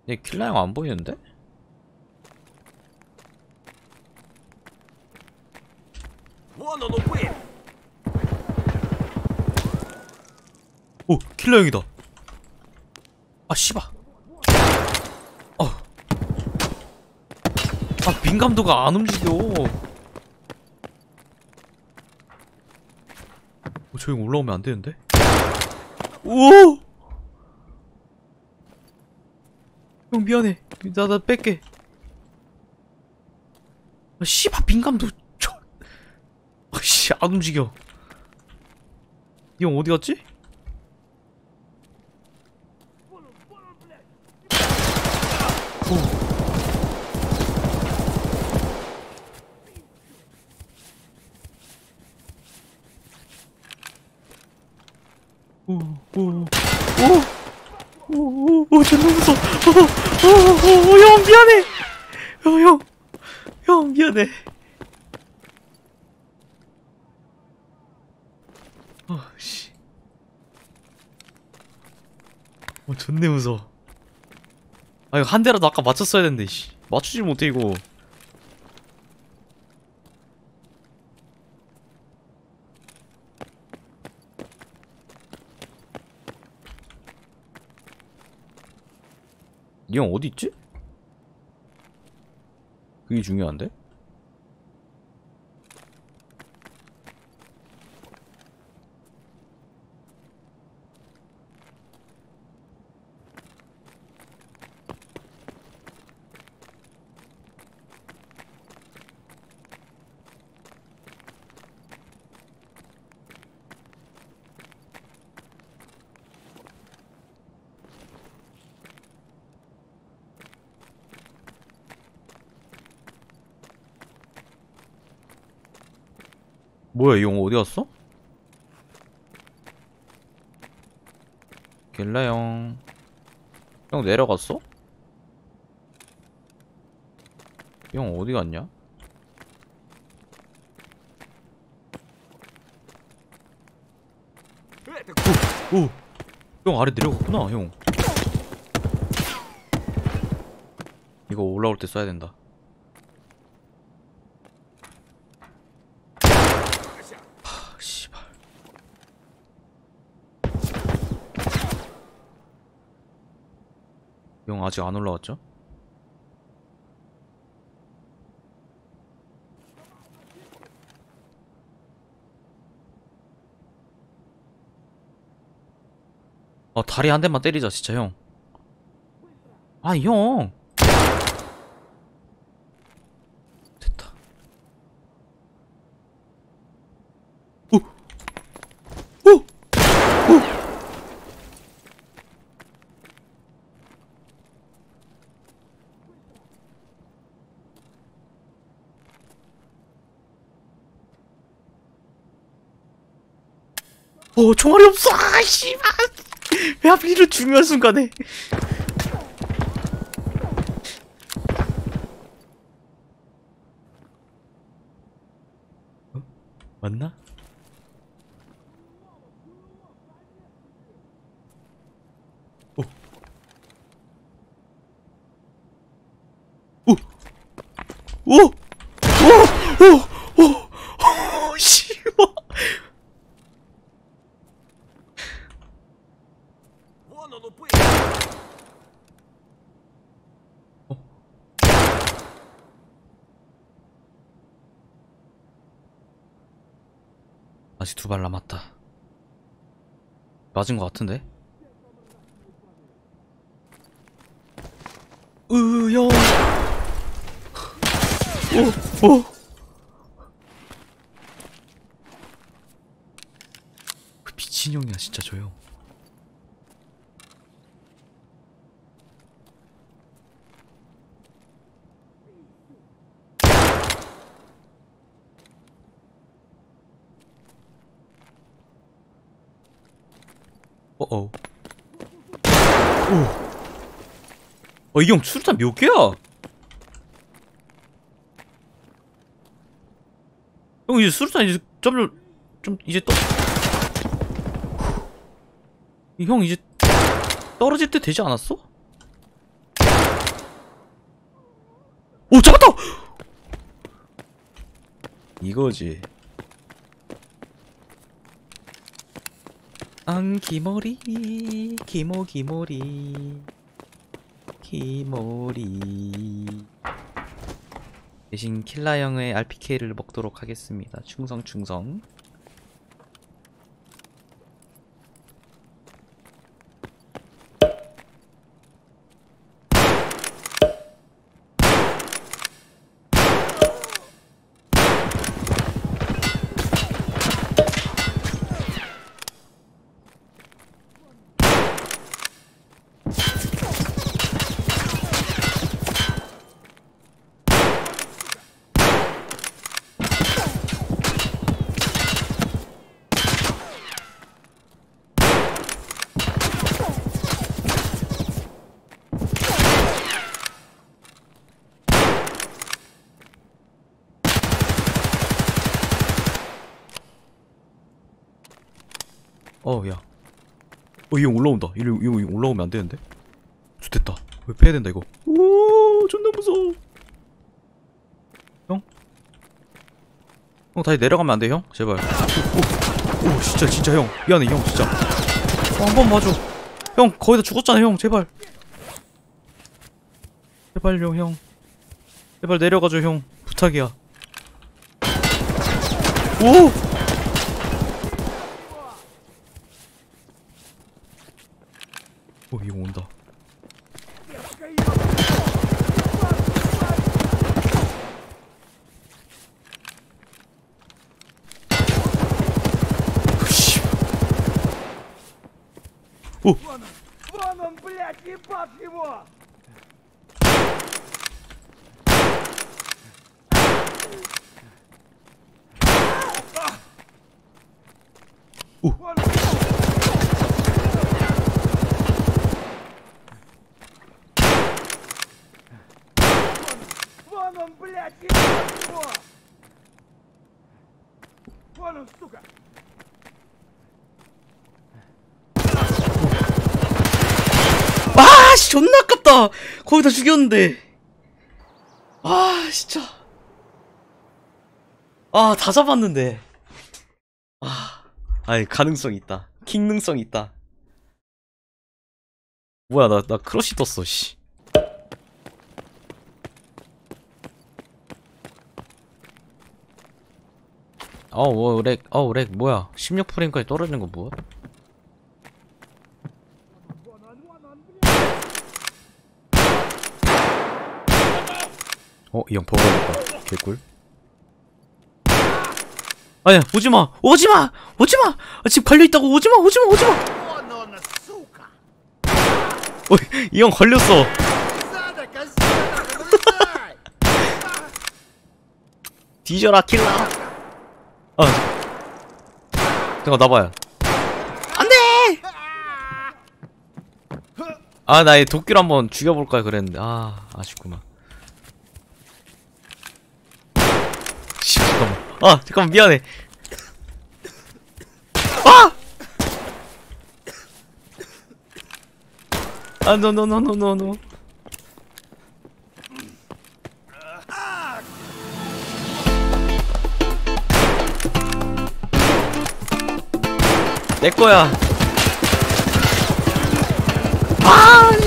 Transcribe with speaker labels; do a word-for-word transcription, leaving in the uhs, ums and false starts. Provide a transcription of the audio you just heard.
Speaker 1: 얘 킬라 형 안 보이는데? 오! 킬라 형이다! 아 씨발! 어! 아 민감도가 안 움직여! 어, 저 형 올라오면 안 되는데? 오! 형 미안해. 나, 나 뺄게. 아, 씨발, 민감도, 저, 아, 씨, 안 움직여. 이 형 어디 갔지? 오, 오, 오, 오, 오, 오, 존나 무서워. 오, 오, 오, 형 미안해. 어, 형, 형 미안해. 어, 씨. 어, 존내 무서워. 아, 이거 한 대라도 아까 맞췄어야 됐는데, 씨. 맞추질 못해, 이거. 이 형 어디 있지? 그게 중요한데? 뭐야, 이 형 어디 갔어? 겔라 형. 형 내려갔어? 이 형 어디 갔냐? 오! 오! 형 아래 내려갔구나, 형. 이거 올라올 때 써야 된다. 하, 씨발. 형 아직 안 올라왔죠? 아, 다리 한 대만 때리자, 진짜, 형. 아, 형! 됐다. 오! 오! 오! 오, 총알이 없어! 아, 씨발! 왜 하필 이런 중요한 순간에. 어? 맞나? 오. 오. 오. 오. 오. 오. 오. 씨발. 어? 아직 두 발 남았다. 맞은 것 같은데? 으, 형. 오, 오. 그 미친형이야, 진짜 저 형. 어어. 오. 어, 이 형 수류탄 몇 개야? 형 이제 수류탄 이제 점점 좀 이제 떠. 형 이제 떨어질 때 되지 않았어? 오 잡았다. 이거지. 앙기모리 기모기모리 기모리. 대신 킬라 형의 알피케이를 먹도록 하겠습니다. 충성 충성. 어, 야. 어, 이 형 올라온다. 이 형, 이 형 올라오면 안 되는데? 좋됐다. 왜 패야 된다, 이거. 오, 존나 무서워. 형? 형, 다시 내려가면 안 돼, 형? 제발. 오, 오, 오, 진짜, 진짜, 형. 미안해, 형, 진짜. 어, 한 번 봐줘. 형, 거의 다 죽었잖아, 형. 제발. 제발요, 형. 제발 내려가줘, 형. 부탁이야. 오! 어, 이거 온다. 오!
Speaker 2: Вон он, блядь, ебать его!
Speaker 1: 오!
Speaker 2: Вон он, блядь, ебать его! Вон он, сука!
Speaker 1: 아, 씨, 존나 아깝다. 거의 다 죽였는데. 아, 진짜. 아, 다 잡았는데. 아, 아니, 가능성 있다. 킹능성 있다. 뭐야, 나, 나 크러쉬 떴어, 씨. 어우, 렉, 어우, 렉, 뭐야. 십육 프레임까지 떨어지는 거 뭐야? 어, 이 형 버거였다. 개꿀. 아니야, 오지마! 오지마! 오지마! 아, 집 걸려있다고! 오지마! 오지마! 오지마!
Speaker 2: Вон он, сука!
Speaker 1: 어, 이 형 걸렸어!
Speaker 2: Сада, козёнок, вылезай!
Speaker 1: 뒤져라, 킬라! 아, 잠깐, 나봐요. 안 돼! 아, 나 얘 도끼로 한번 죽여볼까 그랬는데, 아, 아쉽구만. 씨, 잠깐만. 아, 잠깐만, 미안해. 아! 아, 노, 노, 노, 노, 노, 노. 내 거야. 아!